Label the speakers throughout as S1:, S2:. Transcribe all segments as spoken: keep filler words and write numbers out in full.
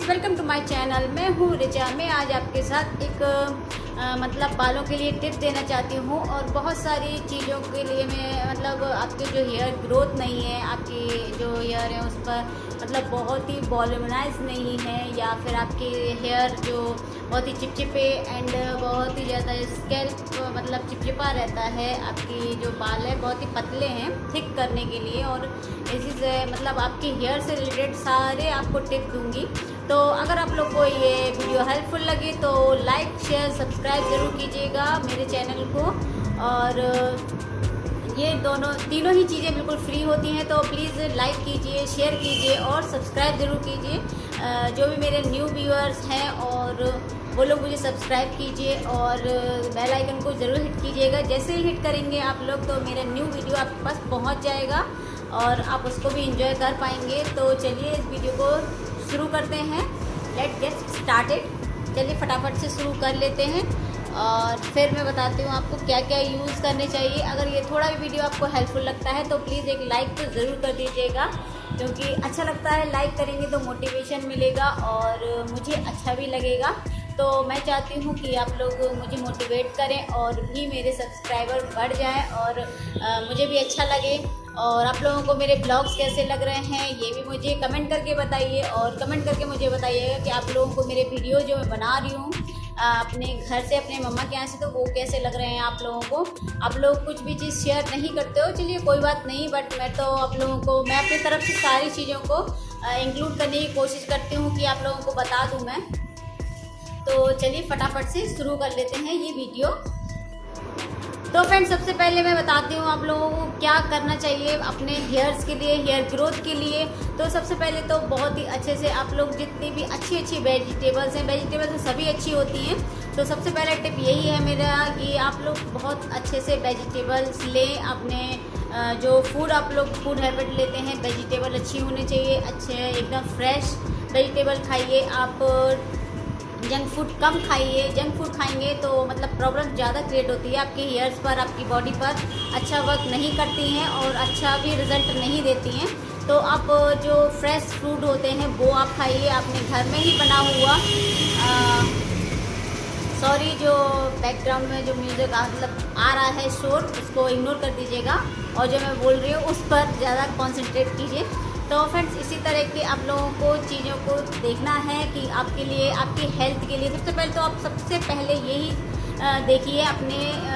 S1: Welcome to my channel. मैं हूँ रिचा। मैं आज आपके साथ एक आ, मतलब बालों के लिए टिप देना चाहती हूँ और बहुत सारी चीज़ों के लिए मैं मतलब आपके जो हेयर ग्रोथ नहीं है, आपकी जो हेयर है उस पर मतलब बहुत ही वॉल्यूमनाइज नहीं है, या फिर आपके हेयर जो बहुत ही चिपचिपे एंड बहुत ही ज़्यादा स्कैल्प मतलब चिपचिपा रहता है, आपकी जो बाल है बहुत ही पतले हैं थिक करने के लिए, और इसी से मतलब आपके हेयर से रिलेटेड सारे आपको टिप दूंगी। तो अगर आप लोग को ये वीडियो हेल्पफुल लगे तो लाइक शेयर सब्सक्राइब ज़रूर कीजिएगा मेरे चैनल को। और ये दोनों तीनों ही चीज़ें बिल्कुल फ्री होती हैं, तो प्लीज़ लाइक कीजिए, शेयर कीजिए और सब्सक्राइब ज़रूर कीजिए। जो भी मेरे न्यू व्यूअर्स हैं और वो लोग मुझे सब्सक्राइब कीजिए और बेल आइकन को ज़रूर हिट कीजिएगा। जैसे ही हिट करेंगे आप लोग तो मेरा न्यू वीडियो आपके पास पहुंच जाएगा और आप उसको भी एंजॉय कर पाएंगे। तो चलिए इस वीडियो को शुरू करते हैं। Let get started. चलिए फटाफट से शुरू कर लेते हैं और फिर मैं बताती हूँ आपको क्या क्या यूज़ करने चाहिए। अगर ये थोड़ा भी वीडियो आपको हेल्पफुल लगता है तो प्लीज़ एक लाइक तो ज़रूर कर दीजिएगा, क्योंकि अच्छा लगता है, लाइक करेंगे तो मोटिवेशन मिलेगा और मुझे अच्छा भी लगेगा। तो मैं चाहती हूँ कि आप लोग मुझे मोटिवेट करें और भी मेरे सब्सक्राइबर बढ़ जाएं और आ, मुझे भी अच्छा लगे। और आप लोगों को मेरे ब्लॉग्स कैसे लग रहे हैं ये भी मुझे कमेंट करके बताइए, और कमेंट करके मुझे बताइएगा कि आप लोगों को मेरे वीडियो जो मैं बना रही हूँ अपने घर से, अपने मम्मा के यहाँ से, तो वो कैसे लग रहे हैं आप लोगों को। आप लोग कुछ भी चीज़ शेयर नहीं करते हो, चलिए कोई बात नहीं, बट मैं तो आप लोगों को मैं अपनी तरफ से सारी चीज़ों को इंक्लूड करने की कोशिश करती हूँ कि आप लोगों को बता दूँ मैं। तो चलिए फटाफट से शुरू कर लेते हैं ये वीडियो। तो फ्रेंड्स, सबसे पहले मैं बताती हूँ आप लोगों को क्या करना चाहिए अपने हेयर्स के लिए, हेयर ग्रोथ के लिए। तो सबसे पहले तो बहुत ही अच्छे से आप लोग जितनी भी अच्छी अच्छी वेजिटेबल्स हैं, वेजिटेबल्स तो सभी अच्छी होती हैं, तो सबसे पहला टिप यही है मेरा कि आप लोग बहुत अच्छे से वेजिटेबल्स लें। अपने जो फूड आप लोग फूड हैबिट लेते हैं, वेजिटेबल अच्छी होनी चाहिए, अच्छे एकदम फ्रेश वेजिटेबल खाइए। आप जंक फूड कम खाइए। जंक फूड खाएंगे तो मतलब प्रॉब्लम ज़्यादा क्रिएट होती है आपके हेयर्स पर, आपकी बॉडी पर अच्छा वर्क नहीं करती हैं और अच्छा भी रिजल्ट नहीं देती हैं। तो आप जो फ्रेश फ्रूट होते हैं वो आप खाइए, अपने घर में ही बना हुआ। सॉरी, जो बैकग्राउंड में जो म्यूज़िक मतलब आ रहा है शोर, उसको इग्नोर कर दीजिएगा और जो मैं बोल रही हूँ उस पर ज़्यादा कॉन्सेंट्रेट कीजिए। तो फ्रेंड्स, इसी तरह के आप लोगों को चीज़ों को देखना है कि आपके लिए, आपकी हेल्थ के लिए सबसे पहले तो आप सबसे पहले यही देखिए अपने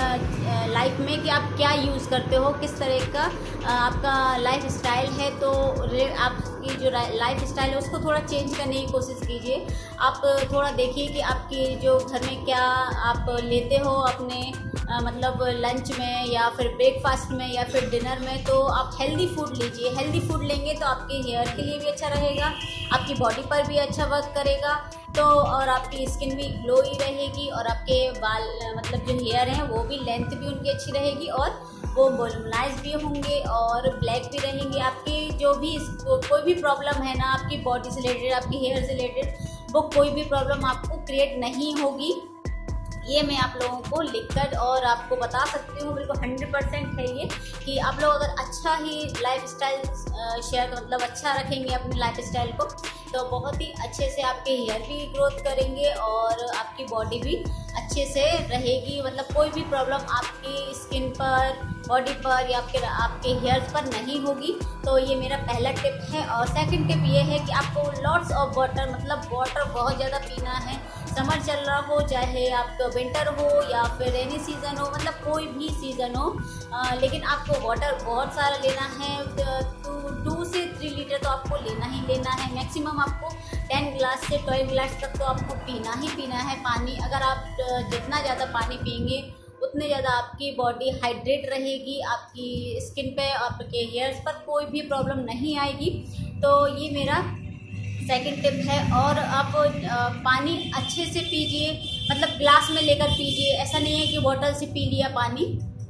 S1: लाइफ में कि आप क्या यूज़ करते हो, किस तरह का आपका लाइफ स्टाइल है। तो आपकी जो लाइफ स्टाइल है उसको थोड़ा चेंज करने की कोशिश कीजिए। आप थोड़ा देखिए कि आपकी जो घर में क्या आप लेते हो अपने आ, मतलब लंच में या फिर ब्रेकफास्ट में या फिर डिनर में, तो आप हेल्दी फूड लीजिए। हेल्दी फूड लेंगे तो आपके हेयर के लिए भी अच्छा रहेगा, आपकी बॉडी पर भी अच्छा वर्क करेगा, तो और आपकी स्किन भी ग्लोई रहेगी और आपके बाल मतलब जो हेयर हैं वो भी लेंथ भी उनकी अच्छी रहेगी और वो वॉल्यूमनाइज भी होंगे और ब्लैक भी रहेंगे। आपकी जो भी कोई भी प्रॉब्लम है ना आपकी बॉडी से रिलेटेड, आपकी हेयर से रिलेटेड, वो कोई भी प्रॉब्लम आपको क्रिएट नहीं होगी। ये मैं आप लोगों को लिखकर और आपको बता सकती हूँ, बिल्कुल हंड्रेड परसेंट है ये कि आप लोग अगर अच्छा ही लाइफ स्टाइल शेयर मतलब अच्छा रखेंगे अपने लाइफ स्टाइल को, तो बहुत ही अच्छे से आपके हेयर भी ग्रोथ करेंगे और आपकी बॉडी भी अच्छे से रहेगी। मतलब कोई भी प्रॉब्लम आपकी स्किन पर, बॉडी पर या आपके आपके हेयर्स पर नहीं होगी। तो ये मेरा पहला टिप है। और सेकंड टिप ये है कि आपको लॉट्स ऑफ वाटर मतलब वाटर बहुत ज़्यादा पीना है। समर चल रहा हो, चाहे आपका विंटर हो या फिर रेनी सीज़न हो, मतलब कोई भी सीज़न हो, आ, लेकिन आपको वाटर बहुत सारा लेना है। टू टू से थ्री लीटर तो आपको लेना ही लेना है। मैक्सिमम आपको टेन ग्लास से ट्वेल्व ग्लास तक तो आपको पीना ही पीना है पानी। अगर आप जितना ज़्यादा पानी पिएंगे उतने ज़्यादा आपकी बॉडी हाइड्रेट रहेगी, आपकी स्किन पे, आपके हेयर्स पर कोई भी प्रॉब्लम नहीं आएगी। तो ये मेरा सेकंड टिप है। और आप पानी अच्छे से पीजिए, मतलब ग्लास में लेकर पीजिए। ऐसा नहीं है कि बोतल से पी लिया पानी,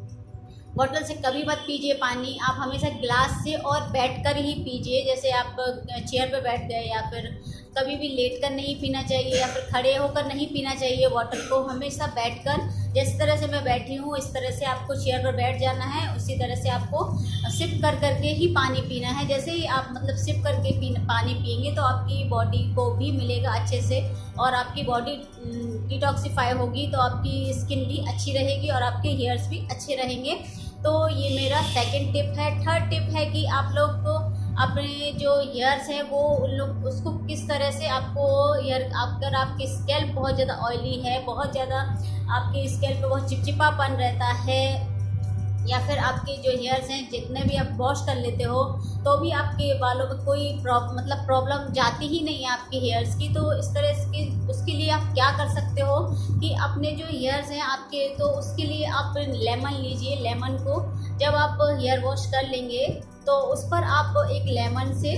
S1: बोतल से कभी मत पीजिए पानी। आप हमेशा ग्लास से और बैठकर ही पीजिए। जैसे आप चेयर पे बैठ गए या फिर कभी भी लेटकर नहीं पीना चाहिए या फिर खड़े होकर नहीं पीना चाहिए। वाटर को हमेशा बैठकर जिस तरह से मैं बैठी हूँ इस तरह से आपको चेयर पर बैठ जाना है, उसी तरह से आपको सिप कर करके ही पानी पीना है। जैसे ही आप मतलब सिप करके पी पानी पियेंगे तो आपकी बॉडी को भी मिलेगा अच्छे से, और आपकी बॉडी डिटॉक्सिफाई होगी तो आपकी स्किन भी अच्छी रहेगी और आपके हेयर्स भी अच्छे रहेंगे। तो ये मेरा सेकंड टिप है। थर्ड टिप है कि आप लोग को अपने जो हेयर्स हैं वो उन लोग उसको किस तरह से आपको हेयर, अगर आपकी स्कैल्प बहुत ज़्यादा ऑयली है, बहुत ज़्यादा आपके स्कैल्प पे बहुत चिपचिपापन रहता है, या फिर आपके जो हेयर्स हैं जितने भी आप वॉश कर लेते हो तो भी आपके बालों में कोई प्रॉब्लम मतलब प्रॉब्लम जाती ही नहीं है आपके हेयर्स की, तो इस तरह की उसके लिए आप क्या कर सकते हो कि अपने जो हेयर्स हैं आपके, तो उसके लिए आप लेमन लीजिए। लेमन को जब आप हेयर वॉश कर लेंगे तो उस पर आप एक लेमन से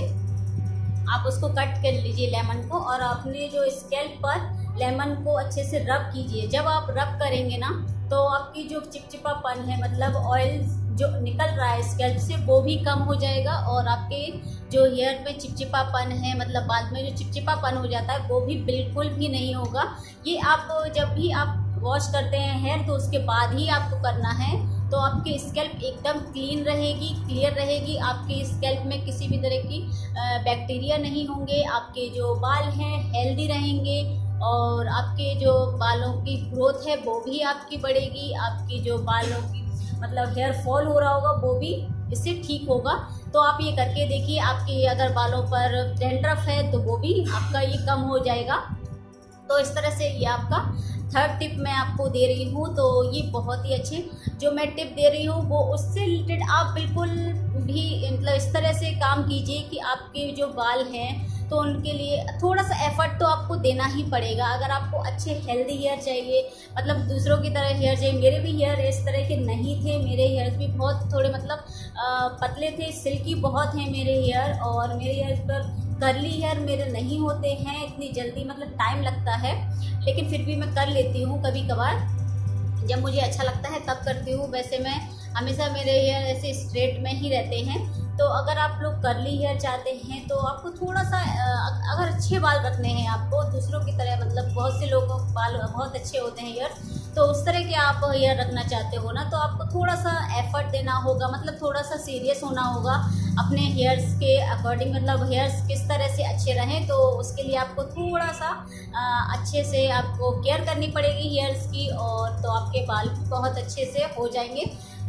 S1: आप उसको कट कर लीजिए लेमन को, और अपने जो स्कैल्प पर लेमन को अच्छे से रब कीजिए। जब आप रब करेंगे ना तो आपकी जो चिपचिपापन है मतलब ऑयल जो निकल रहा है स्कैल्प से वो भी कम हो जाएगा, और आपके जो हेयर में चिपचिपापन है मतलब बाल में जो चिपचिपापन हो जाता है वो भी बिल्कुल भी नहीं होगा। ये आप जब भी आप वॉश करते हैं हेयर तो उसके बाद ही आपको करना है, तो आपकी स्कैल्प एकदम क्लीन रहेगी, क्लियर रहेगी। आपके स्कैल्प में किसी भी तरह की बैक्टीरिया नहीं होंगे, आपके जो बाल हैं हेल्दी रहेंगे, और आपके जो बालों की ग्रोथ है वो भी आपकी बढ़ेगी। आपकी जो बालों की मतलब हेयर फॉल हो रहा होगा वो भी इससे ठीक होगा। तो आप ये करके देखिए, आपके अगर बालों पर डैंड्रफ है तो वो भी आपका ये कम हो जाएगा। तो इस तरह से ये आपका थर्ड टिप मैं आपको दे रही हूँ। तो ये बहुत ही अच्छे जो मैं टिप दे रही हूँ वो उससे रिलेटेड आप बिल्कुल भी मतलब इस तरह से काम कीजिए कि आपके जो बाल हैं तो उनके लिए थोड़ा सा एफर्ट तो आपको देना ही पड़ेगा। अगर आपको अच्छे हेल्दी हेयर चाहिए मतलब दूसरों की तरह हेयर चाहिए, मेरे भी हेयर इस तरह के नहीं थे, मेरे हेयर्स भी बहुत थोड़े मतलब आ, पतले थे, सिल्की बहुत हैं मेरे हेयर, और मेरे हेयर पर कर्ली हेयर मेरे नहीं होते हैं इतनी जल्दी, मतलब टाइम लगता है, लेकिन फिर भी मैं कर लेती हूँ कभी कभार जब मुझे अच्छा लगता है तब करती हूँ। वैसे मैं हमेशा मेरे हेयर ऐसे स्ट्रेट में ही रहते हैं। तो अगर आप लोग कर्ली हेयर चाहते हैं तो आपको थोड़ा सा अगर अच्छे बाल रखने हैं आपको दूसरों की तरह, मतलब बहुत से लोगों के बाल बहुत अच्छे होते हैं हेयर, तो उस तरह के आप हेयर रखना चाहते हो ना तो आपको थोड़ा सा एफर्ट देना होगा, मतलब थोड़ा सा सीरियस होना होगा अपने हेयर्स के अकॉर्डिंग, मतलब हेयर्स किस तरह से अच्छे रहें। तो उसके लिए आपको थोड़ा सा अच्छे से आपको केयर करनी पड़ेगी हेयर्स की, और तो आपके बाल भी बहुत अच्छे से हो जाएंगे।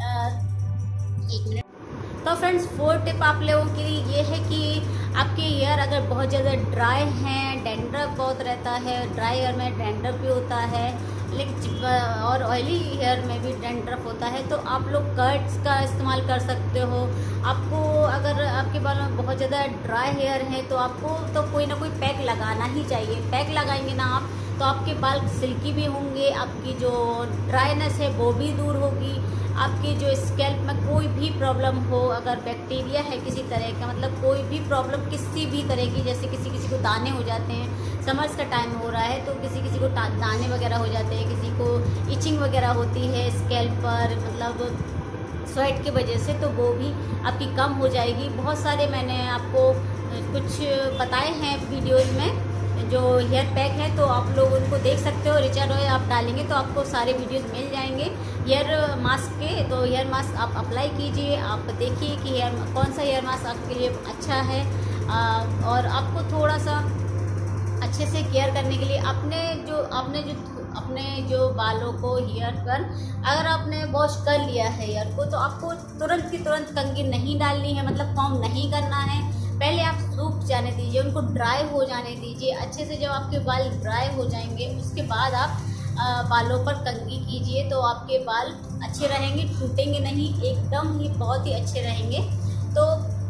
S1: एक मिनट। तो फ्रेंड्स फोर्थ टिप आप लोगों के लिए ये है कि आपके हेयर अगर बहुत ज़्यादा ड्राई हैं, डैंड्रफ बहुत रहता है, ड्राई हेयर में डैंड्रफ भी होता है लेकिन और ऑयली हेयर में भी डैंड्रफ होता है, तो आप लोग कर्ट्स का इस्तेमाल कर सकते हो। आपको अगर आपके बालों में बहुत ज़्यादा ड्राई हेयर है तो आपको तो कोई ना कोई पैक लगाना ही चाहिए। पैक लगाएंगे ना आप तो आपके बाल सिल्की भी होंगे, आपकी जो ड्राइनेस है वो भी दूर होगी, आपकी जो स्कैल्प में कोई भी प्रॉब्लम हो, अगर बैक्टीरिया है किसी तरह का, मतलब कोई भी प्रॉब्लम किसी भी तरह की, जैसे किसी किसी को दाने हो जाते हैं, समर्स का टाइम हो रहा है तो किसी किसी को दाने वगैरह हो जाते हैं, किसी को इचिंग वगैरह होती है स्कैल्प पर मतलब स्वेट की वजह से, तो वो भी आपकी कम हो जाएगी। बहुत सारे मैंने आपको कुछ बताए हैं वीडियोज़ में जो हेयर पैक है, तो आप लोग उनको देख सकते हो। रिचा रॉय आप डालेंगे तो आपको सारे वीडियोस मिल जाएंगे हेयर मास्क के। तो हेयर मास्क आप अप्लाई कीजिए, आप देखिए कि हेयर कौन सा हेयर मास्क आपके लिए अच्छा है, आ, और आपको थोड़ा सा अच्छे से केयर करने के लिए अपने जो आपने जो अपने जो बालों को हेयर पर अगर आपने वॉश कर लिया है हेयर को तो आपको तुरंत की तुरंत कंघी नहीं डालनी है, मतलब कॉम्ब नहीं करना है। पहले आप सूख जाने दीजिए, उनको ड्राई हो जाने दीजिए अच्छे से। जब आपके बाल ड्राई हो जाएंगे उसके बाद आप आ, बालों पर कंघी कीजिए तो आपके बाल अच्छे रहेंगे, टूटेंगे नहीं, एकदम ही बहुत ही अच्छे रहेंगे। तो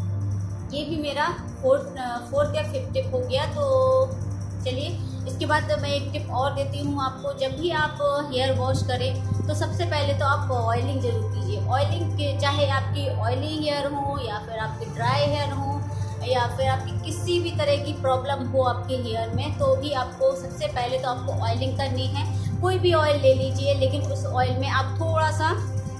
S1: ये भी मेरा फोर्थ फोर्थ या फिफ्थ टिप हो गया। तो चलिए इसके बाद मैं एक टिप और देती हूँ आपको। जब भी आप हेयर वॉश करें तो सबसे पहले तो आप ऑयलिंग जरूर कीजिए। ऑयलिंग के चाहे आपकी ऑयली हेयर हो या फिर आपकी ड्राई हेयर हो या फिर आपकी किसी भी तरह की प्रॉब्लम हो आपके हेयर में, तो भी आपको सबसे पहले तो आपको ऑयलिंग करनी है। कोई भी ऑयल ले लीजिए, लेकिन उस ऑयल में आप थोड़ा सा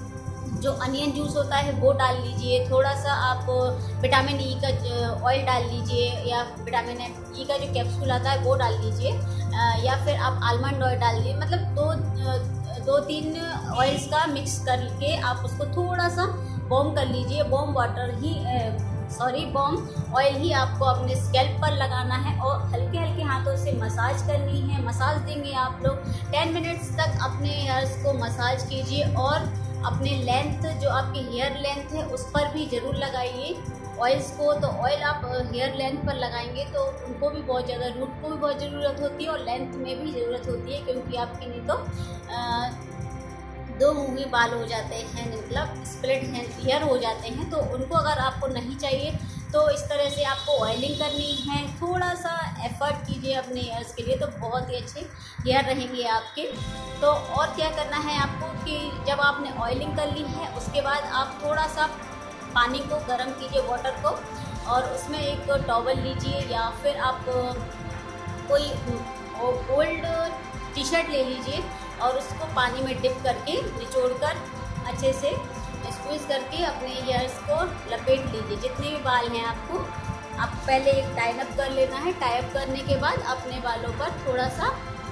S1: जो अनियन जूस होता है वो डाल लीजिए, थोड़ा सा आप विटामिन ई का ऑयल डाल लीजिए या विटामिन ई का जो कैप्सूल आता है वो डाल लीजिए, या फिर आप आलमंड ऑयल डाल लीजिए। मतलब दो दो तीन ऑयल्स का मिक्स करके आप उसको थोड़ा सा बॉम कर लीजिए। बॉम वाटर ही सॉरी बॉम ऑयल ही आपको अपने स्कैल्प पर लगाना है और हल्के हल्के हाथों से मसाज करनी है। मसाज देंगे आप लोग टेन मिनट्स तक अपने हेयर्स को मसाज कीजिए और अपने लेंथ जो आपकी हेयर लेंथ है उस पर भी ज़रूर लगाइए ऑयल्स को। तो ऑयल आप हेयर लेंथ पर लगाएंगे तो उनको भी बहुत ज़्यादा, रूट को भी बहुत ज़रूरत होती है और लेंथ में भी ज़रूरत होती है, क्योंकि आपके नहीं तो आ, दो मुँही बाल हो जाते हैं, मतलब स्प्लिट हेयर हो जाते हैं। तो उनको अगर आपको नहीं चाहिए तो इस तरह से आपको ऑयलिंग करनी है। थोड़ा सा एफर्ट कीजिए अपने हेयर्स के लिए तो बहुत ही अच्छे हेयर रहेंगे आपके। तो और क्या करना है आपको कि जब आपने ऑयलिंग कर ली है उसके बाद आप थोड़ा सा पानी को गर्म कीजिए, वाटर को, और उसमें एक टॉवल लीजिए या फिर आप कोई ओल्ड टी शर्ट ले लीजिए और उसको पानी में डिप करके निचोड़ कर अच्छे से स्क्वीज़ करके अपने हेयर्स को लपेट लीजिए। जितने भी बाल हैं आपको आप पहले एक टाई अप कर लेना है। टाई अप करने के बाद अपने बालों पर थोड़ा सा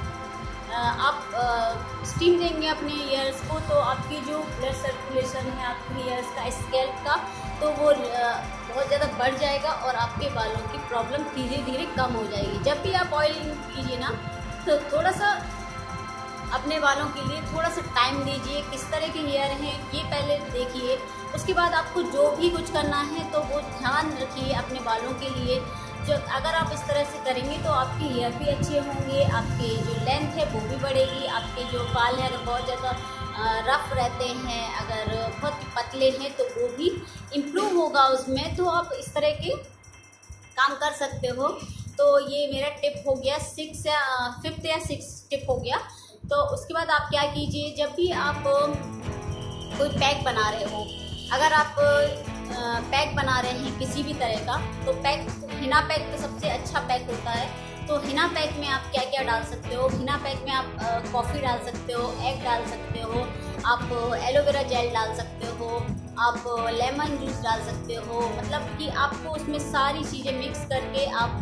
S1: आप स्टीम देंगे अपने हेयर्स को, तो आपकी जो ब्लड सर्कुलेशन है आपके हेयर्स का, स्कैल्प का, तो वो बहुत ज़्यादा बढ़ जाएगा और आपके बालों की प्रॉब्लम धीरे धीरे कम हो जाएगी। जब भी आप ऑयलिंग कीजिए ना तो थोड़ा सा अपने बालों के लिए थोड़ा सा टाइम दीजिए। किस तरह के हेयर हैं ये पहले देखिए, उसके बाद आपको जो भी कुछ करना है तो वो ध्यान रखिए अपने बालों के लिए। जो अगर आप इस तरह से करेंगे तो आपके हेयर भी अच्छे होंगे, आपके जो लेंथ है वो भी बढ़ेगी, आपके जो बाल हैं अगर बहुत ज़्यादा रफ रहते हैं, अगर बहुत पतले हैं तो वो भी इम्प्रूव होगा उसमें। तो आप इस तरह के काम कर सकते हो। तो ये मेरा टिप हो गया, सिक्स या फिफ्थ या सिक्स टिप हो गया। तो उसके बाद आप क्या कीजिए, जब भी आप कोई पैक बना रहे हो, अगर आप पैक बना रहे हैं किसी भी तरह का, तो पैक हिना पैक तो सबसे अच्छा पैक होता है। तो हिना पैक में आप क्या क्या डाल सकते हो, हिना पैक में आप कॉफ़ी डाल सकते हो, एग डाल सकते हो, आप एलोवेरा जेल डाल सकते हो, आप लेमन जूस डाल सकते हो। मतलब कि आपको उसमें सारी चीज़ें मिक्स करके आप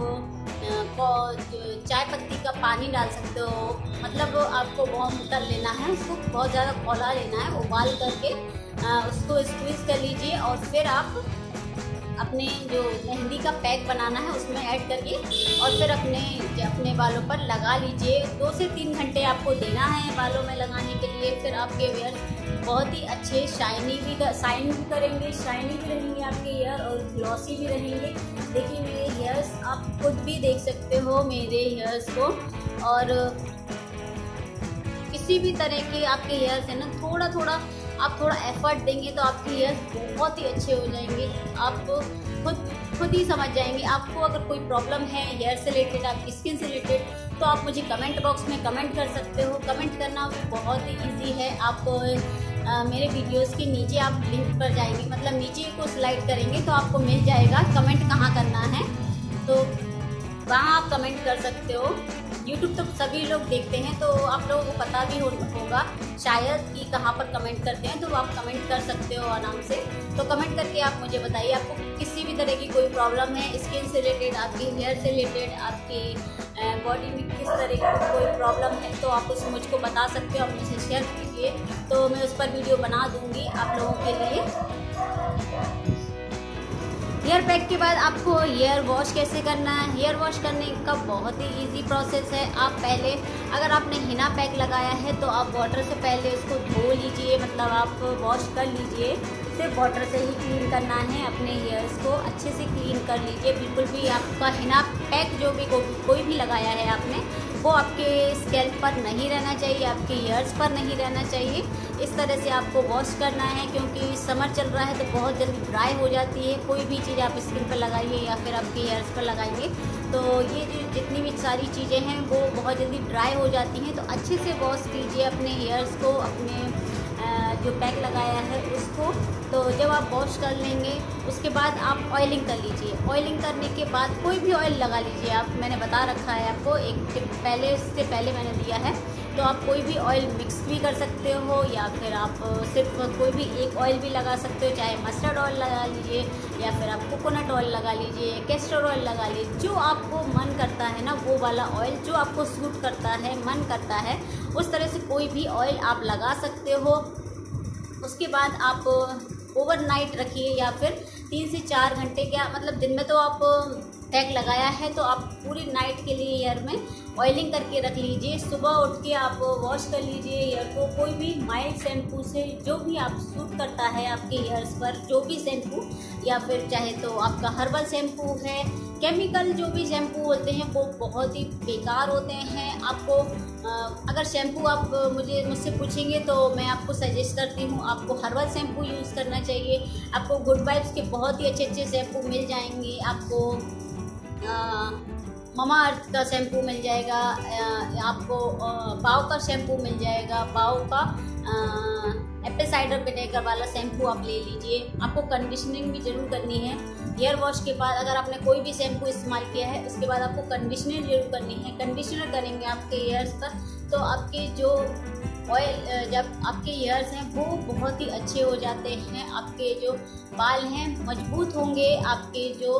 S1: चाय पत्ती का पानी डाल सकते हो। मतलब आपको वार्म कर लेना है, उसको बहुत ज़्यादा खौला लेना है, उबाल करके उसको स्क्वीज़ कर लीजिए और फिर आप अपने जो मेहंदी का पैक बनाना है उसमें ऐड करिए और फिर अपने अपने बालों पर लगा लीजिए। दो से तीन घंटे आपको देना है बालों में लगाने के लिए। फिर आपके हेयर बहुत ही अच्छे शाइनी भी शाइन भी करेंगे, शाइनी भी रहेंगे आपके हेयर और ग्लॉसी भी रहेंगे। देखिए मेरे हेयर्स आप खुद भी देख सकते हो मेरे हेयर्स को। और किसी भी तरह के आपके हेयर्स है ना, थोड़ा थोड़ा आप थोड़ा एफर्ट देंगे तो आपके हेयर्स बहुत ही अच्छे हो जाएंगे। आप खुद खुद ही समझ जाएंगे। आपको अगर कोई प्रॉब्लम है हेयर से रिलेटेड, आपकी स्किन से रिलेटेड, तो आप मुझे कमेंट बॉक्स में कमेंट कर सकते हो। कमेंट करना भी बहुत ही ईजी है। आप आ, मेरे वीडियोस के नीचे आप लिंक पर जाएंगे, मतलब नीचे को स्लाइड करेंगे तो आपको मिल जाएगा कमेंट कहाँ करना है, तो वहाँ आप कमेंट कर सकते हो। यूट्यूब तो सभी लोग देखते हैं तो आप लोगों को पता भी हो, होगा शायद कि कहाँ पर कमेंट करते हैं, तो आप कमेंट कर सकते हो आराम से। तो कमेंट करके आप मुझे बताइए आपको किसी भी तरह की कोई प्रॉब्लम है, स्किन से रिलेटेड, आपके हेयर से रिलेटेड, आपकी बॉडी में किस तरह की कोई प्रॉब्लम है, तो आप उसे मुझको बता सकते हो, आप मुझे शेयर कीजिए तो मैं उस पर वीडियो बना दूँगी आप लोगों के लिए। हेयर पैक के बाद आपको हेयर वॉश कैसे करना है, हेयर वॉश करने का बहुत ही इजी प्रोसेस है। आप पहले अगर आपने हिना पैक लगाया है तो आप वाटर से पहले उसको धो लीजिए, मतलब आप वॉश कर लीजिए। सिर्फ वाटर से ही क्लीन करना है, अपने हेयर्स को अच्छे से क्लीन कर लीजिए। बिल्कुल भी आपका हिना पैक जो भी को, कोई भी लगाया है आपने, वो आपके स्कैल्प पर नहीं रहना चाहिए, आपके हेयर्स पर नहीं रहना चाहिए। इस तरह से आपको वॉश करना है, क्योंकि समर चल रहा है तो बहुत जल्दी ड्राई हो जाती है। कोई भी चीज़ आप स्किन पर लगाइए या फिर आपके हेयर्स पर लगाएंगे तो ये जो जितनी भी सारी चीज़ें हैं वो बहुत जल्दी ड्राई हो जाती हैं। तो अच्छे से वॉश कीजिए अपने हेयर्स को, अपने जो पैक लगाया है उसको। तो जब आप वॉश कर लेंगे उसके बाद आप ऑयलिंग कर लीजिए। ऑयलिंग करने के बाद कोई भी ऑयल लगा लीजिए आप, मैंने बता रखा है आपको, एक टिप पहले इससे पहले मैंने दिया है। तो आप कोई भी ऑयल मिक्स भी कर सकते हो या फिर आप सिर्फ कोई भी एक ऑयल भी लगा सकते हो, चाहे मस्टर्ड ऑयल लगा लीजिए या फिर आप कोकोनट ऑयल लगा लीजिए, कैस्टर ऑयल लगा लीजिए, जो आपको मन करता है ना वो वाला ऑयल जो आपको सूट करता है, मन करता है, उस तरह से कोई भी ऑयल आप लगा सकते हो। उसके बाद आप ओवरनाइट रखिए या फिर तीन से चार घंटे, क्या मतलब दिन में तो आप पैक लगाया है तो आप पूरी नाइट के लिए हेयर में ऑयलिंग करके रख लीजिए। सुबह उठ के आप वॉश कर लीजिए हेयर को कोई भी माइल्ड शैम्पू से, जो भी आप सूट करता है आपके हेयर्स पर, जो भी शैम्पू, या फिर चाहे तो आपका हर्बल शैम्पू है। केमिकल जो भी शैम्पू होते हैं वो बहुत ही बेकार होते हैं। आपको अगर शैम्पू आप मुझे मुझसे पूछेंगे तो मैं आपको सजेस्ट करती हूँ आपको हर्बल शैम्पू यूज़ करना चाहिए। आपको गुड वाइब्स के बहुत ही अच्छे अच्छे शैम्पू मिल जाएंगे, आपको ममा अर्थ का शैम्पू मिल जाएगा, आपको बाव का शैम्पू मिल जाएगा, बाव का एप्पल साइडर विनेगर वाला शैम्पू आप ले लीजिए। आपको कंडीशनिंग भी जरूर करनी है हेयर वॉश के बाद। अगर आपने कोई भी शैम्पू इस्तेमाल किया है उसके बाद आपको कंडीशनर जरूर करनी है। कंडीशनर करेंगे आपके हेयर्स पर तो आपके जो ऑयल, जब आपके हेयर्स हैं वो बहुत ही अच्छे हो जाते हैं, आपके जो बाल हैं मजबूत होंगे, आपके जो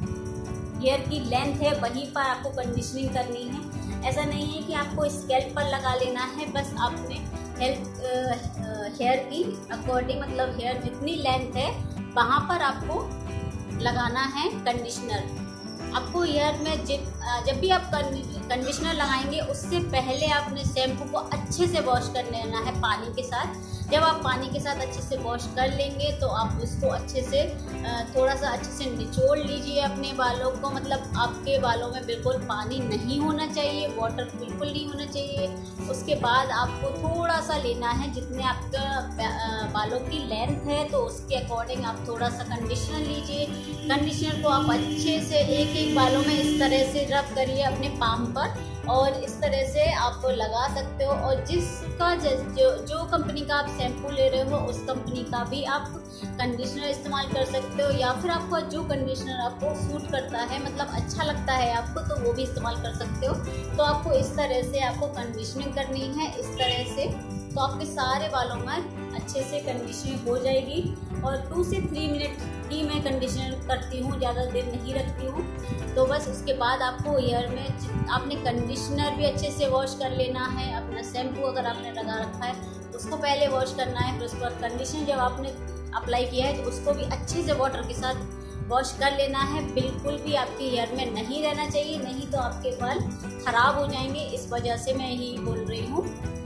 S1: हेयर की लेंथ है वहीं पर आपको कंडीशनिंग करनी है। ऐसा नहीं है कि आपको स्कैल्प पर लगा लेना है, बस आपने हेल्थ हेयर की अकॉर्डिंग, मतलब हेयर जितनी लेंथ है वहाँ पर आपको लगाना है कंडीशनर। आपको हेयर में जब भी आप कंडीशनर लगाएंगे उससे पहले आपने शैम्पू को अच्छे से वॉश कर लेना है पानी के साथ। जब आप पानी के साथ अच्छे से वॉश कर लेंगे तो आप उसको अच्छे से थोड़ा सा अच्छे से निचोड़ लीजिए अपने बालों को। मतलब आपके बालों में बिल्कुल पानी नहीं होना चाहिए, वाटर बिल्कुल नहीं होना चाहिए। उसके बाद आपको थोड़ा सा लेना है, जितने आपका बालों की लेंथ है तो उसके अकॉर्डिंग आप थोड़ा सा कंडीशनर लीजिए। कंडीशनर को आप अच्छे से एक एक बालों में इस तरह से रब करिए अपने पाम पर, और इस तरह से आप लगा सकते हो। और जिसका जो जो कंपनी का आप शैम्पू ले रहे हो उस कंपनी का भी आप कंडीशनर इस्तेमाल कर सकते हो, या फिर आपको जो कंडीशनर आपको सूट करता है, मतलब अच्छा लगता है आपको, तो वो भी इस्तेमाल कर सकते हो। तो आपको इस तरह से आपको कंडीशनिंग करनी है, इस तरह से, तो आपके सारे बालों में अच्छे से कंडीशनिंग हो जाएगी। और टू से थ्री मिनट ही मैं कंडीशनर करती हूँ, ज़्यादा देर नहीं रखती हूँ। तो बस उसके बाद आपको हेयर में आपने कंडीशनर भी अच्छे से वॉश कर लेना है। अपना शैम्पू अगर आपने लगा रखा है उसको पहले वॉश करना है, फिर उसके बाद कंडीशनर जब आपने अप्लाई किया है तो उसको भी अच्छे से वाटर के साथ वॉश कर लेना है। बिल्कुल भी आपके हेयर में नहीं रहना चाहिए, नहीं तो आपके बाल खराब हो जाएंगे। इस वजह से मैं यही बोल रही हूँ।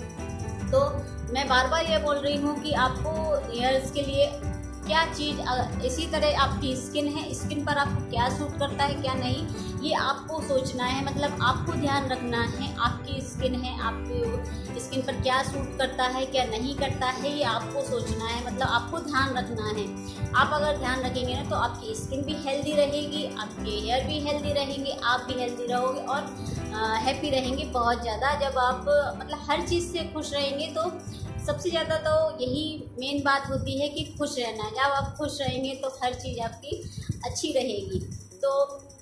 S1: तो मैं बार बार ये बोल रही हूँ कि आपको हेयर्स के लिए क्या चीज़, इसी तरह आपकी स्किन है, स्किन पर आपको क्या सूट करता है क्या नहीं, ये आपको सोचना है। मतलब आपको ध्यान रखना है, आपकी स्किन है, आपको स्किन पर क्या सूट करता है क्या नहीं करता है, ये आपको सोचना है। मतलब आपको ध्यान रखना है। आप अगर ध्यान रखेंगे ना तो आपकी स्किन भी हेल्दी रहेगी, आपके हेयर भी हेल्दी रहेंगे, आप भी हेल्दी रहोगे और हैप्पी रहेंगे बहुत ज़्यादा। जब आप मतलब हर चीज़ से खुश रहेंगे तो सबसे ज़्यादा तो यही मेन बात होती है कि खुश रहना। जब आप खुश रहेंगे तो हर चीज़ आपकी अच्छी रहेगी। तो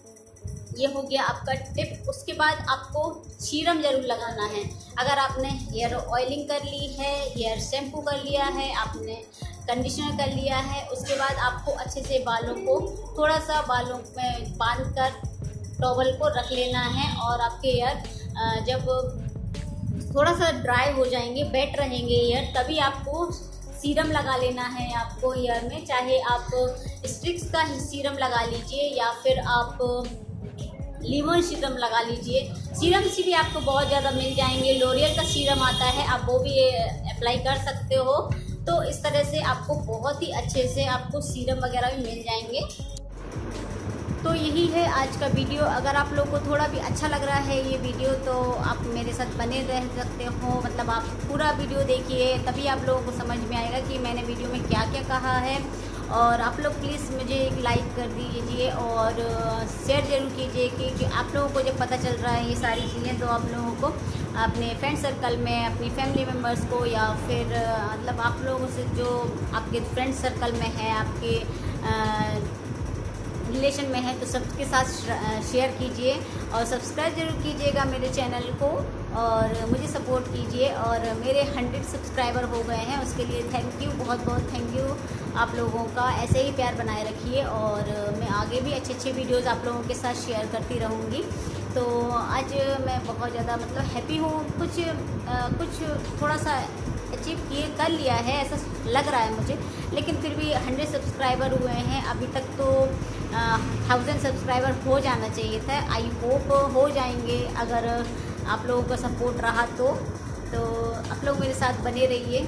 S1: ये हो गया आपका टिप। उसके बाद आपको सीरम ज़रूर लगाना है। अगर आपने हेयर ऑयलिंग कर ली है, हेयर शैम्पू कर लिया है, आपने कंडीशनर कर लिया है, उसके बाद आपको अच्छे से बालों को थोड़ा सा बालों में बांध कर टॉवल को रख लेना है। और आपके हेयर जब थोड़ा सा ड्राई हो जाएंगे, वेट रहेंगे हेयर, तभी आपको सीरम लगा लेना है आपको हेयर में। चाहे आप स्ट्रिक्स का सीरम लगा लीजिए या फिर आप लीमन सीरम लगा लीजिए। सीरम से भी आपको बहुत ज़्यादा मिल जाएंगे। लोरियल का सीरम आता है, आप वो भी अप्लाई कर सकते हो। तो इस तरह से आपको बहुत ही अच्छे से आपको सीरम वगैरह भी मिल जाएंगे। तो यही है आज का वीडियो। अगर आप लोगों को थोड़ा भी अच्छा लग रहा है ये वीडियो तो आप मेरे साथ बने रह सकते हो। मतलब आप पूरा वीडियो देखिए, तभी आप लोगों को समझ में आएगा कि मैंने वीडियो में क्या क्या कहा है। और आप लोग प्लीज़ मुझे एक लाइक कर दीजिए और शेयर ज़रूर कीजिए कि, कि आप लोगों को जब पता चल रहा है ये सारी चीज़ें तो आप लोगों को अपने फ्रेंड सर्कल में, अपनी फैमिली मेम्बर्स को, या फिर मतलब आप लोगों से जो आपके फ्रेंड सर्कल में है, आपके रिलेशन में हैं तो सबके साथ शेयर कीजिए और सब्सक्राइब ज़रूर कीजिएगा मेरे चैनल को और मुझे सपोर्ट कीजिए। और मेरे हंड्रेड सब्सक्राइबर हो गए हैं, उसके लिए थैंक यू, बहुत बहुत थैंक यू आप लोगों का। ऐसे ही प्यार बनाए रखिए और मैं आगे भी अच्छे अच्छे वीडियोज़ आप लोगों के साथ शेयर करती रहूँगी। तो आज मैं बहुत ज़्यादा मतलब हैप्पी हूँ, कुछ आ, कुछ थोड़ा सा अचीव किए कर लिया है ऐसा लग रहा है मुझे, लेकिन फिर भी हंड्रेड सब्सक्राइबर हुए हैं। अभी तक तो थाउजेंड सब्सक्राइबर हो जाना चाहिए था। आई होप हो जाएंगे अगर आप लोगों का सपोर्ट रहा तो तो आप लोग मेरे साथ बने रहिए।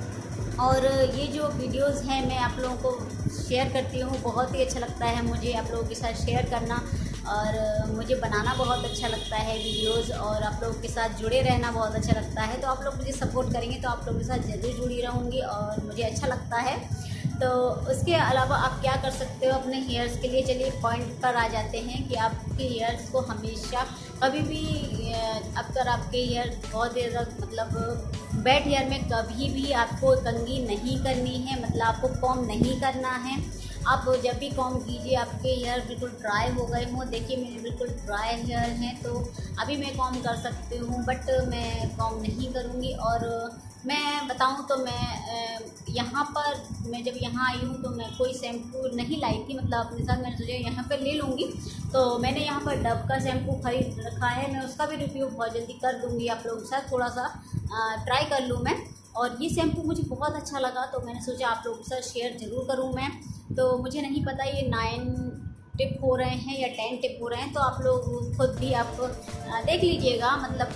S1: और ये जो वीडियोस हैं मैं आप लोगों को शेयर करती हूँ, बहुत ही अच्छा लगता है मुझे आप लोगों के साथ शेयर करना और मुझे बनाना बहुत अच्छा लगता है वीडियोस और आप लोगों के साथ जुड़े रहना बहुत अच्छा लगता है। तो आप लोग मुझे सपोर्ट करेंगे तो आप लोगों के साथ जल्दी जुड़ी रहूँगी और मुझे अच्छा लगता है। तो उसके अलावा आप क्या कर सकते हो अपने हेयर्स के लिए, चलिए पॉइंट पर आ जाते हैं कि आपके हेयर्स को हमेशा कभी भी अगर आपके हेयर बहुत ज़्यादा मतलब बैड हेयर में कभी भी आपको कंघी नहीं करनी है, मतलब आपको कॉम्ब नहीं करना है। आप जब भी कॉम्ब कीजिए आपके हेयर बिल्कुल ड्राई हो गए हों, देखिए मेरे बिल्कुल ड्राई हेयर हैं तो अभी मैं कॉम्ब कर सकती हूँ, बट मैं कॉम्ब नहीं करूँगी। और मैं बताऊँ तो मैं यहाँ पर मैं जब यहाँ आई हूँ तो मैं कोई शैम्पू नहीं लाई थी, मतलब अपने साथ मैंने सोचा यहाँ पर ले लूँगी। तो मैंने यहाँ पर डव का शैम्पू खरीद रखा है, मैं उसका भी रिव्यू बहुत जल्दी कर दूँगी आप लोगों के साथ, थोड़ा सा ट्राई कर लूँ मैं। और ये शैम्पू मुझे बहुत अच्छा लगा तो मैंने सोचा आप लोगों के साथ शेयर ज़रूर करूँ मैं। तो मुझे नहीं पता ये नाइन टिप हो रहे हैं या टेन टिप हो रहे हैं, तो आप लोग खुद भी आप देख लीजिएगा। मतलब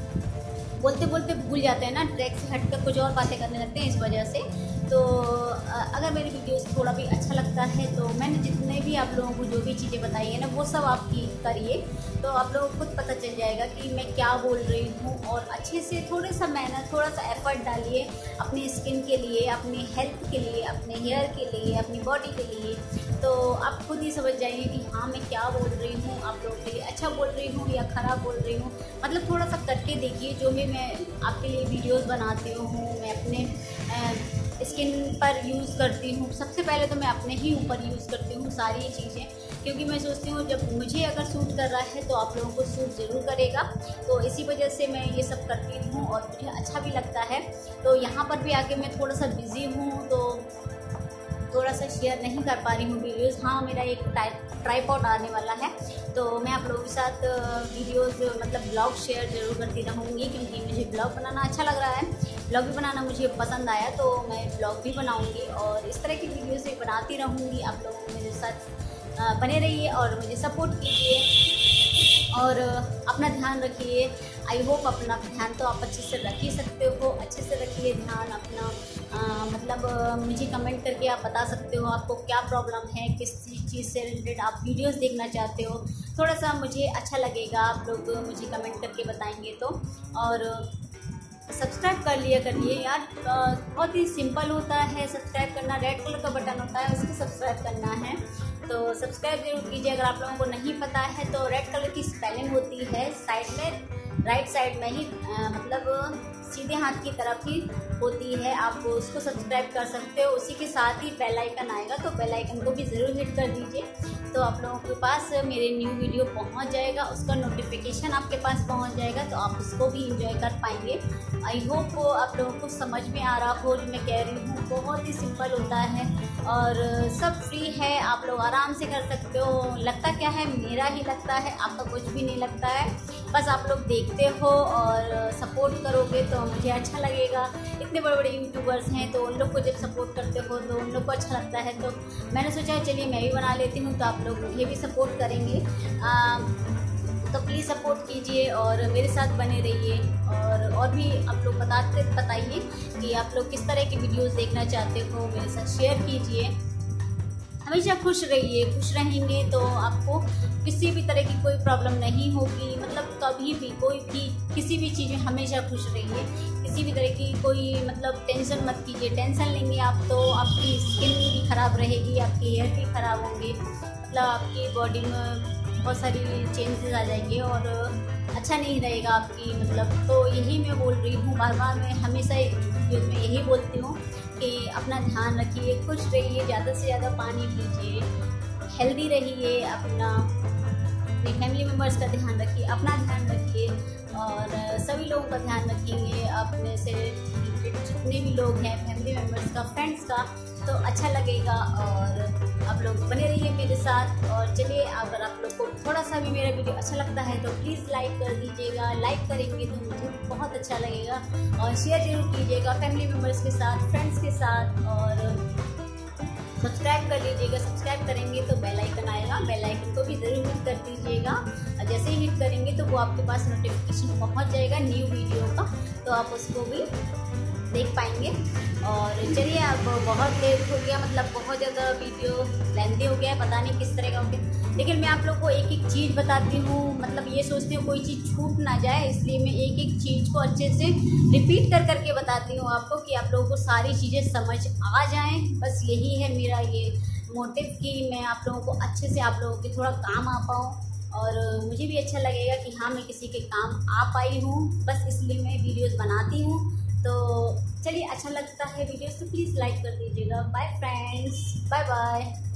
S1: बोलते बोलते भूल जाते हैं ना, ट्रैक से हटकर कुछ और बातें करने लगते हैं इस वजह से। तो अगर मेरी वीडियोस थोड़ा भी अच्छा लगता है तो मैंने जितने भी आप लोगों को जो भी चीज़ें बताई है ना वो सब आप की करिए तो आप लोगों को खुद पता चल जाएगा कि मैं क्या बोल रही हूँ। और अच्छे से थोड़ा सा मेहनत, थोड़ा सा एफर्ट डालिए अपनी स्किन के लिए, अपनी हेल्थ के लिए, अपने हेयर के लिए, अपनी बॉडी के लिए। तो आप खुद ही समझ जाइए कि हाँ मैं क्या बोल रही हूँ, आप लोगों के लिए अच्छा बोल रही हूँ या ख़राब बोल रही हूँ। मतलब थोड़ा सा करके देखिए, जो भी मैं आपके लिए वीडियोस बनाती हूँ मैं अपने स्किन पर यूज़ करती हूँ। सबसे पहले तो मैं अपने ही ऊपर यूज़ करती हूँ सारी चीज़ें, क्योंकि मैं सोचती हूँ जब मुझे अगर सूट कर रहा है तो आप लोगों को सूट ज़रूर करेगा। तो इसी वजह से मैं ये सब करती हूँ और मुझे अच्छा भी लगता है। तो यहाँ पर भी आके मैं थोड़ा सा बिज़ी हूँ तो थोड़ा सा शेयर नहीं कर पा रही हूँ वीडियोस। हाँ मेरा एक ट्राइपॉड आने वाला है तो मैं आप लोगों के साथ वीडियोस मतलब ब्लॉग शेयर ज़रूर करती रहूँगी, क्योंकि मुझे ब्लॉग बनाना अच्छा लग रहा है। ब्लॉग भी बनाना मुझे पसंद आया तो मैं ब्लॉग भी बनाऊँगी और इस तरह की वीडियोस भी बनाती रहूँगी। आप लोग मेरे साथ बने रहिए और मुझे सपोर्ट कीजिए और अपना ध्यान रखिए। आई होप अपना ध्यान तो आप अच्छे से रख ही सकते हो, अच्छे से रखिए ध्यान अपना। आ, मतलब आ, मुझे कमेंट करके आप बता सकते हो आपको क्या प्रॉब्लम है, किस चीज़ से रिलेटेड आप वीडियोस देखना चाहते हो। थोड़ा सा मुझे अच्छा लगेगा आप लोग मुझे कमेंट करके बताएंगे तो। और सब्सक्राइब कर लिया करिए यार, बहुत ही सिंपल होता है सब्सक्राइब करना। रेड कलर का बटन होता है उसको सब्सक्राइब करना है, तो सब्सक्राइब जरूर कीजिए। अगर आप लोगों को नहीं पता है तो रेड कलर की स्पेलिंग होती है साइड में, राइट साइड में ही आ, मतलब सीधे हाथ की तरफ ही होती है, आप उसको सब्सक्राइब कर सकते हो। उसी के साथ ही बेल आइकन आएगा तो बेल आइकन को भी ज़रूर हिट कर दीजिए, तो आप लोगों के पास मेरे न्यू वीडियो पहुंच जाएगा, उसका नोटिफिकेशन आपके पास पहुंच जाएगा तो आप उसको भी एंजॉय कर पाएंगे। आई होप आप लोगों को समझ में आ रहा हो जो मैं कह रही हूँ। बहुत ही सिंपल होता है और सब फ्री है, आप लोग आराम से कर सकते हो। लगता क्या है, मेरा ही लगता है, आपका कुछ भी नहीं लगता है। बस आप लोग देखते हो और सपोर्ट करोगे तो मुझे अच्छा लगेगा। इतने बड़े बड़े यूट्यूबर्स हैं तो उन लोग को जब सपोर्ट करते हो तो उन लोग को अच्छा लगता है, तो मैंने सोचा चलिए मैं भी बना लेती हूँ तो आप लोग मुझे भी सपोर्ट करेंगे। आ, तो प्लीज़ सपोर्ट कीजिए और मेरे साथ बने रहिए। और और भी आप लोग बताते बताइए कि आप लोग किस तरह की वीडियोस देखना चाहते हो, मेरे साथ शेयर कीजिए। हमेशा खुश रहिए, खुश रहेंगे तो आपको किसी भी तरह की कोई प्रॉब्लम नहीं होगी। मतलब कभी भी कोई भी किसी भी चीज़ में हमेशा खुश रहिए, किसी भी तरह की कोई मतलब टेंशन मत कीजिए। टेंशन लेंगे आप तो आपकी स्किन भी ख़राब रहेगी, आपके हेयर भी ख़राब होंगे, मतलब आपकी बॉडी में बहुत सारी चेंजेस आ जाएंगे और अच्छा नहीं रहेगा आपकी मतलब। तो यही मैं बोल रही हूँ, बार बार मैं हमेशा वीडियो में यही बोलती हूँ कि अपना ध्यान रखिए, खुश रहिए, ज़्यादा से ज़्यादा पानी पीजिए, हेल्दी रहिए, अपना अपनी फैमिली मेम्बर्स का ध्यान रखिए, अपना ध्यान रखिए और सभी लोगों का ध्यान रखेंगे, अपने से जितने भी लोग हैं फैमिली मेम्बर्स का, फ्रेंड्स का, तो अच्छा लगेगा। और आप लोग बने रहिए मेरे साथ। और चलिए, अगर आप लोग को थोड़ा सा भी मेरा वीडियो अच्छा लगता है तो प्लीज़ लाइक कर दीजिएगा। लाइक करेंगे तो मुझे बहुत अच्छा लगेगा। और शेयर जरूर कीजिएगा फैमिली मेम्बर्स के साथ, फ्रेंड्स के साथ। और सब्सक्राइब कर लीजिएगा। सब्सक्राइब करेंगे तो बेल आइकन आएगा, बेल आइकन को भी ज़रूर हिट कर दीजिएगा। जैसे ही हिट करेंगे तो वो आपके पास नोटिफिकेशन पहुंच जाएगा न्यू वीडियो का, तो आप उसको भी देख पाएंगे। और चलिए, अब बहुत लेट हो गया, मतलब बहुत ज़्यादा वीडियो लेंथी हो गया है, पता नहीं किस तरह का हो गया, लेकिन मैं आप लोग को एक एक चीज़ बताती हूँ। मतलब ये सोचती हूँ कोई चीज़ छूट ना जाए, इसलिए मैं एक एक चीज़ को अच्छे से रिपीट कर करके बताती हूँ आपको, कि आप लोगों को सारी चीज़ें समझ आ जाएं। बस यही है मेरा ये मोटिव, कि मैं आप लोगों को अच्छे से, आप लोगों के थोड़ा काम आ पाऊँ और मुझे भी अच्छा लगेगा कि हाँ, मैं किसी के काम आ पाई हूँ। बस इसलिए मैं वीडियोज़ बनाती हूँ। तो चलिए, अच्छा लगता है वीडियोस तो प्लीज़ लाइक कर दीजिएगा। Bye friends, bye bye.